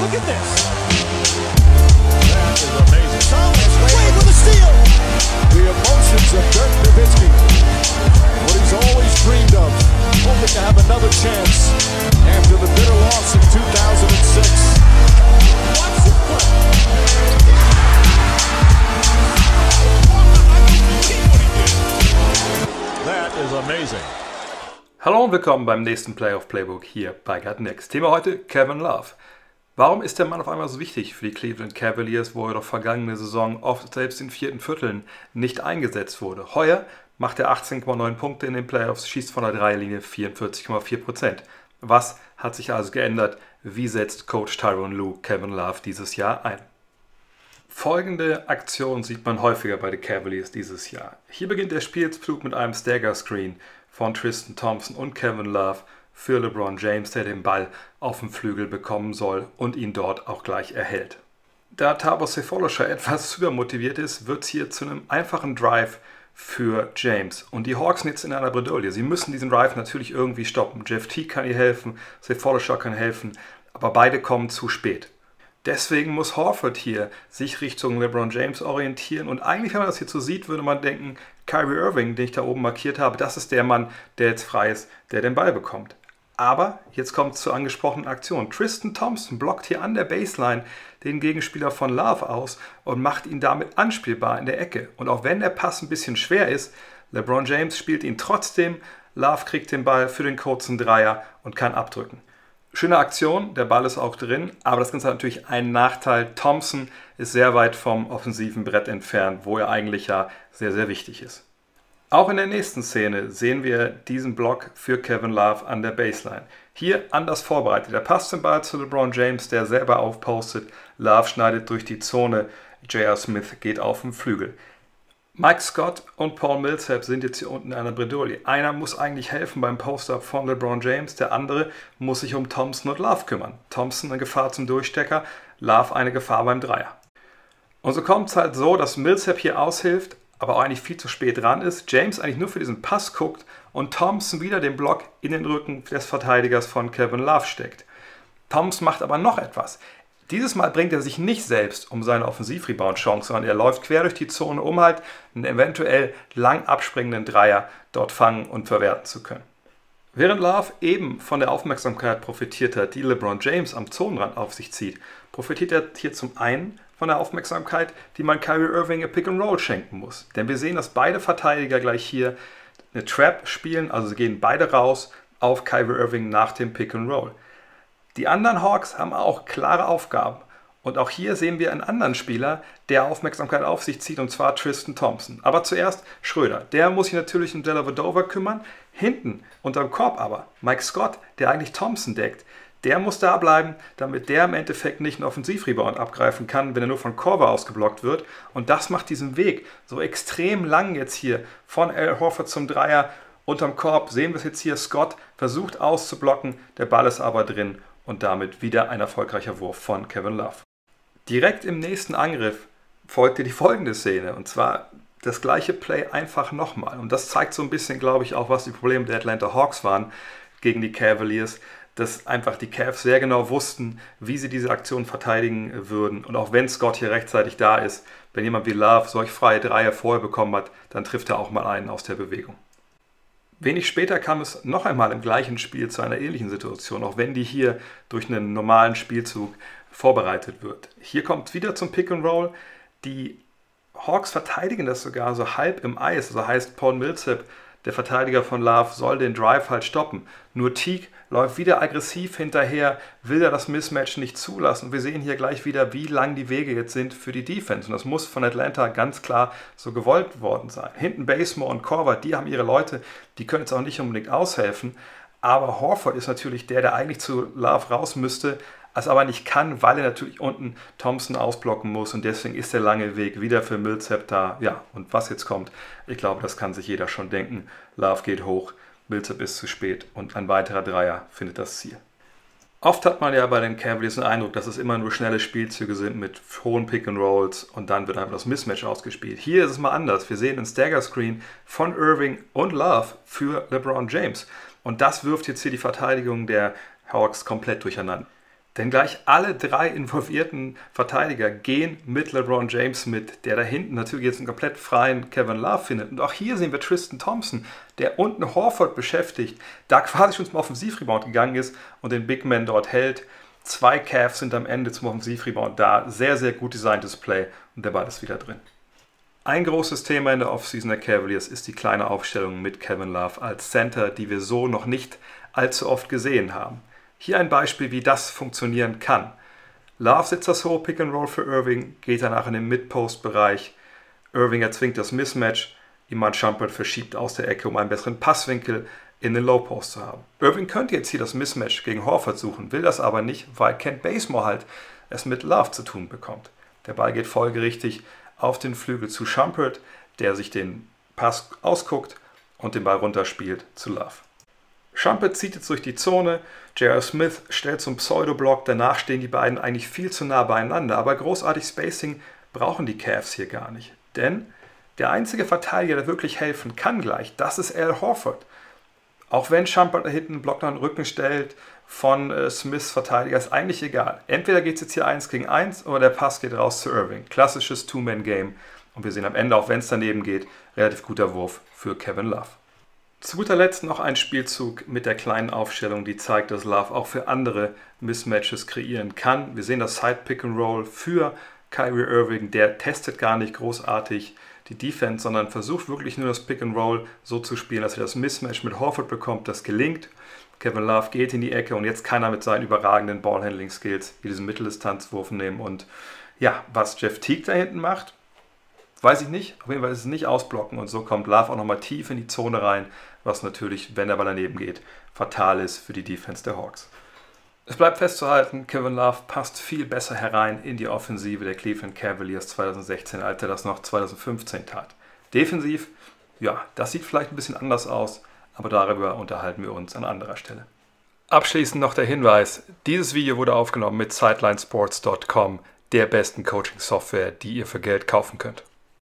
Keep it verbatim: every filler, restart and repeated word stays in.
Look at this. That is amazing. Thomas, Wade with a steal. The emotions of Dirk Nowitzki. What he's always dreamed of. Hoping to have another chance after the bitter loss in two thousand six. Watch the play. That is amazing. Hallo und willkommen beim nächsten Playoff Playbook hier bei Gut Next. Thema heute Kevin Love. Warum ist der Mann auf einmal so wichtig für die Cleveland Cavaliers, wo er doch vergangene Saison oft selbst in vierten Vierteln nicht eingesetzt wurde? Heuer macht er achtzehn Komma neun Punkte in den Playoffs, schießt von der Dreierlinie vierundvierzig Komma vier Prozent. Was hat sich also geändert? Wie setzt Coach Tyronn Lue Kevin Love dieses Jahr ein? Folgende Aktion sieht man häufiger bei den Cavaliers dieses Jahr. Hier beginnt der Spielzug mit einem Stagger-Screen von Tristan Thompson und Kevin Love für LeBron James, der den Ball auf dem Flügel bekommen soll und ihn dort auch gleich erhält. Da Thabo Sefolosha etwas übermotiviert ist, wird es hier zu einem einfachen Drive für James. Und die Hawks sind jetzt in einer Bredouille. Sie müssen diesen Drive natürlich irgendwie stoppen. Jeff Teague kann ihr helfen, Sefolosha kann helfen, aber beide kommen zu spät. Deswegen muss Horford hier sich Richtung LeBron James orientieren. Und eigentlich, wenn man das hier so sieht, würde man denken, Kyrie Irving, den ich da oben markiert habe, das ist der Mann, der jetzt frei ist, der den Ball bekommt. Aber jetzt kommt es zur angesprochenen Aktion. Tristan Thompson blockt hier an der Baseline den Gegenspieler von Love aus und macht ihn damit anspielbar in der Ecke. Und auch wenn der Pass ein bisschen schwer ist, LeBron James spielt ihn trotzdem. Love kriegt den Ball für den kurzen Dreier und kann abdrücken. Schöne Aktion, der Ball ist auch drin, aber das Ganze hat natürlich einen Nachteil. Thompson ist sehr weit vom offensiven Brett entfernt, wo er eigentlich ja sehr, sehr wichtig ist. Auch in der nächsten Szene sehen wir diesen Block für Kevin Love an der Baseline. Hier anders vorbereitet. Er passt den Ball zu LeBron James, der selber aufpostet. Love schneidet durch die Zone. J R. Smith geht auf den Flügel. Mike Scott und Paul Millsap sind jetzt hier unten in einer Bredouille. Einer muss eigentlich helfen beim Post-Up von LeBron James, der andere muss sich um Thompson und Love kümmern. Thompson eine Gefahr zum Durchstecker, Love eine Gefahr beim Dreier. Und so kommt es halt so, dass Millsap hier aushilft, aber auch eigentlich viel zu spät dran ist. James eigentlich nur für diesen Pass guckt und Thompson wieder den Block in den Rücken des Verteidigers von Kevin Love steckt. Thompson macht aber noch etwas. Dieses Mal bringt er sich nicht selbst um seine Offensiv-Rebound-Chance, sondern er läuft quer durch die Zone, um halt einen eventuell lang abspringenden Dreier dort fangen und verwerten zu können. Während Love eben von der Aufmerksamkeit profitiert hat, die LeBron James am Zonenrand auf sich zieht, profitiert er hier zum einen von der Aufmerksamkeit, die man Kyrie Irving a Pick-and-Roll schenken muss. Denn wir sehen, dass beide Verteidiger gleich hier eine Trap spielen, also sie gehen beide raus auf Kyrie Irving nach dem Pick-and-Roll. Die anderen Hawks haben auch klare Aufgaben. Und auch hier sehen wir einen anderen Spieler, der Aufmerksamkeit auf sich zieht, und zwar Tristan Thompson. Aber zuerst Schröder. Der muss sich natürlich um Dellavedova kümmern. Hinten, unterm Korb aber, Mike Scott, der eigentlich Thompson deckt, der muss da bleiben, damit der im Endeffekt nicht einen Offensivrebound abgreifen kann, wenn er nur von Korver ausgeblockt wird. Und das macht diesen Weg so extrem lang jetzt hier von Al Horford zum Dreier. Unterm Korb sehen wir es jetzt hier. Scott versucht auszublocken, der Ball ist aber drin. Und damit wieder ein erfolgreicher Wurf von Kevin Love. Direkt im nächste Angriff folgte die folgende Szene. Und zwar das gleiche Play einfach nochmal. Und das zeigt so ein bisschen, glaube ich, auch, was die Probleme der Atlanta Hawks waren gegen die Cavaliers. Dass einfach die Cavs sehr genau wussten, wie sie diese Aktion verteidigen würden. Und auch wenn Scott hier rechtzeitig da ist, wenn jemand wie Love solch freie Dreier vorher bekommen hat, dann trifft er auch mal einen aus der Bewegung. Wenig später kam es noch einmal im gleichen Spiel zu einer ähnlichen Situation, auch wenn die hier durch einen normalen Spielzug vorbereitet wird. Hier kommt es wieder zum Pick and Roll. Die Hawks verteidigen das sogar so halb im Eis, also heißt Paul Millsap, der Verteidiger von Love, soll den Drive halt stoppen. Nur Teague läuft wieder aggressiv hinterher, will da das Mismatch nicht zulassen. Und wir sehen hier gleich wieder, wie lang die Wege jetzt sind für die Defense. Und das muss von Atlanta ganz klar so gewollt worden sein. Hinten Bazemore und Korver, die haben ihre Leute, die können jetzt auch nicht unbedingt aushelfen. Aber Horford ist natürlich der, der eigentlich zu Love raus müsste, es aber nicht kann, weil er natürlich unten Thompson ausblocken muss. Und deswegen ist der lange Weg wieder für Millsap da. Ja, und was jetzt kommt, ich glaube, das kann sich jeder schon denken. Love geht hoch, Millsap ist zu spät und ein weiterer Dreier findet das Ziel. Oft hat man ja bei den Cavaliers den Eindruck, dass es immer nur schnelle Spielzüge sind mit hohen Pick-and-Rolls und dann wird einfach das Mismatch ausgespielt. Hier ist es mal anders. Wir sehen einen Stagger-Screen von Irving und Love für LeBron James. Und das wirft jetzt hier die Verteidigung der Hawks komplett durcheinander. Denn gleich alle drei involvierten Verteidiger gehen mit LeBron James mit, der da hinten natürlich jetzt einen komplett freien Kevin Love findet. Und auch hier sehen wir Tristan Thompson, der unten Horford beschäftigt, da quasi schon zum Offensivrebound gegangen ist und den Big Man dort hält. Zwei Cavs sind am Ende zum Offensivrebound da. Sehr, sehr gut designtes Play und der Ball ist wieder drin. Ein großes Thema in der Offseason der Cavaliers ist die kleine Aufstellung mit Kevin Love als Center, die wir so noch nicht allzu oft gesehen haben. Hier ein Beispiel, wie das funktionieren kann. Love setzt das hohe Pick and Roll für Irving, geht danach in den Mid-Post-Bereich. Irving erzwingt das Mismatch. Iman Shumpert verschiebt aus der Ecke, um einen besseren Passwinkel in den Low-Post zu haben. Irving könnte jetzt hier das Mismatch gegen Horford suchen, will das aber nicht, weil Kent Bazemore halt es mit Love zu tun bekommt. Der Ball geht folgerichtig auf den Flügel zu Shumpert, der sich den Pass ausguckt und den Ball runterspielt zu Love. Shumpert zieht jetzt durch die Zone, J R. Smith stellt zum Pseudo-Block, danach stehen die beiden eigentlich viel zu nah beieinander, aber großartig Spacing brauchen die Cavs hier gar nicht. Denn der einzige Verteidiger, der wirklich helfen kann gleich, das ist Al Horford. Auch wenn Shumpert da hinten einen Block nach den Rücken stellt von äh, Smiths Verteidiger, ist eigentlich egal. Entweder geht es jetzt hier eins gegen eins oder der Pass geht raus zu Irving. Klassisches Two-Man-Game. Und wir sehen am Ende, auch wenn es daneben geht, relativ guter Wurf für Kevin Love. Zu guter Letzt noch ein Spielzug mit der kleinen Aufstellung, die zeigt, dass Love auch für andere Mismatches kreieren kann. Wir sehen das Side-Pick-and-Roll für Kyrie Irving. Der testet gar nicht großartig die Defense, sondern versucht wirklich nur das Pick-and-Roll so zu spielen, dass er das Mismatch mit Horford bekommt. Das gelingt. Kevin Love geht in die Ecke und jetzt kann er mit seinen überragenden Ballhandling-Skills hier diesen Mitteldistanzwurf nehmen. Und ja, was Jeff Teague da hinten macht, weiß ich nicht. Auf jeden Fall ist es nicht ausblocken und so kommt Love auch nochmal tief in die Zone rein, was natürlich, wenn der Ball daneben geht, fatal ist für die Defense der Hawks. Es bleibt festzuhalten, Kevin Love passt viel besser herein in die Offensive der Cleveland Cavaliers zwanzig sechzehn, als er das noch zwanzig fünfzehn tat. Defensiv, ja, das sieht vielleicht ein bisschen anders aus, aber darüber unterhalten wir uns an anderer Stelle. Abschließend noch der Hinweis, dieses Video wurde aufgenommen mit Sidelinesports Punkt com, der besten Coaching-Software, die ihr für Geld kaufen könnt.